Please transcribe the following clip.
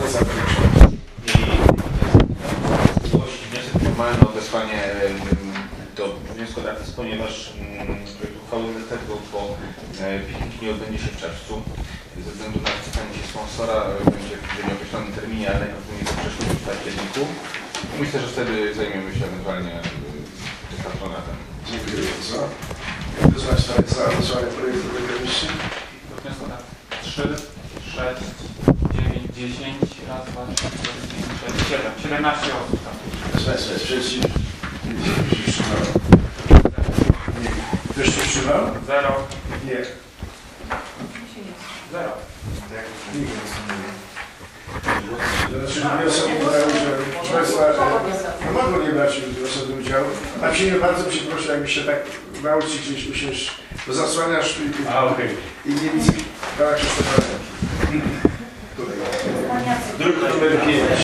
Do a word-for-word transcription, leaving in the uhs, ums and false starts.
zgłosić wniosek formalny o wysłanie do wnioskodawcy, ponieważ projekt uchwały tego, bo piknik nie odbędzie się w czerwcu. Ze względu na wpisanie się sponsora będzie w nieokreślonym terminie, ale najprawdopodobniej to przeszło w październiku. Myślę, że wtedy zajmiemy się ewentualnie patronatem. Dziękuję bardzo. Kto z Państwa jest za wysłanie projektu do komisji? Wnioskodawcy trzy, sześć, dziewięć, dziesięć, raz, dwa, trzy, cztery, pięć, sześć, siedem, siedemnaście osób tam. Kto z Państwa jest przeciw? Kto się wstrzymał? Nie. Ktoś się wstrzymał? Zero. Nie. Zero. Nikt nie wstrzymał. Znaczy wniosek uznał, że proszę Państwa no mogą nie brać osoby udziału. A Ciebie bardzo Cię proszę, jakbyś się tak nauczyć gdzieś usiąść, bo zasłaniasz i, A, okej. i nie widzę. Tak, Krzysztofa. Druk numer pięć.